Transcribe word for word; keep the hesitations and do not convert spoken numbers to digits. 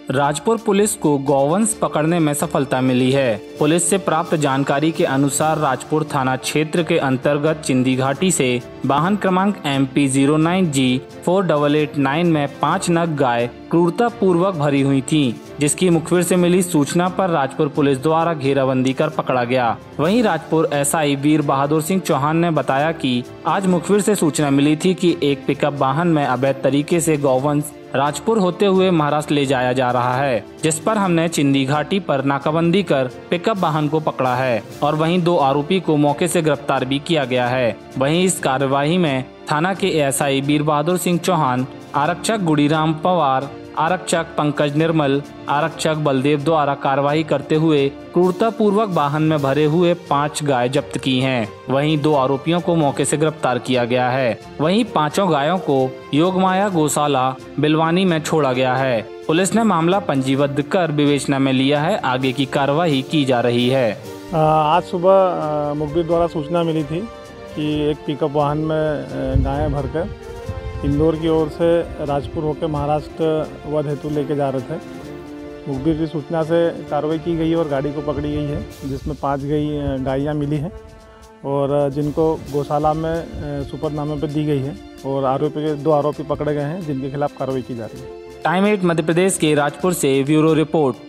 Rajpur police को गौवंश पकड़ने में सफलता मिली है। पुलिस से प्राप्त जानकारी के अनुसार राजपुर थाना क्षेत्र के अंतर्गत चिंदी घाटी से वाहन क्रमांक M P zero nine G four double eight nine में पाँच नग गाय क्रूरता पूर्वक भरी हुई थीं, जिसकी मुखबिर से मिली सूचना पर राजपुर पुलिस द्वारा घेराबंदी कर पकड़ा गया। वहीं राजपुर एस आई वीर बहादुर सिंह चौहान ने बताया कि आज मुखबिर से सूचना मिली थी कि एक पिकअप वाहन में अवैध तरीके से गौवंश राजपुर होते हुए महाराष्ट्र ले जाया जा रहा है, जिस पर हमने चिंदी घाटी पर नाकाबंदी कर पिकअप वाहन को पकड़ा है और वहीं दो आरोपी को मौके से गिरफ्तार भी किया गया है। वहीं इस कार्यवाही में थाना के एस आई वीर बहादुर सिंह चौहान, आरक्षक गुड़ीराम पवार, आरक्षक पंकज निर्मल, आरक्षक बलदेव द्वारा कार्रवाई करते हुए क्रूरता पूर्वक वाहन में भरे हुए पाँच गाय जब्त की हैं। वहीं दो आरोपियों को मौके से गिरफ्तार किया गया है। वहीं पांचों गायों को योगमाया गौशाला बिलवानी में छोड़ा गया है। पुलिस ने मामला पंजीबद्ध कर विवेचना में लिया है। आगे की कार्रवाई की जा रही है। आज सुबह मुखबिर द्वारा सूचना मिली थी कि एक पिकअप वाहन में गायें भरकर इंदौर की ओर से राजपुर होकर महाराष्ट्र वध हेतु लेके जा रहे थे। मुखबिर की सूचना से कार्रवाई की गई और गाड़ी को पकड़ी गई है, जिसमें पाँच गई गायें मिली हैं और जिनको गौशाला में सुपरनामे पर दी गई है और आरोपी के दो आरोपी पकड़े गए हैं, जिनके खिलाफ कार्रवाई की जा रही है। टाइम एट मध्य प्रदेश के राजपुर से ब्यूरो रिपोर्ट।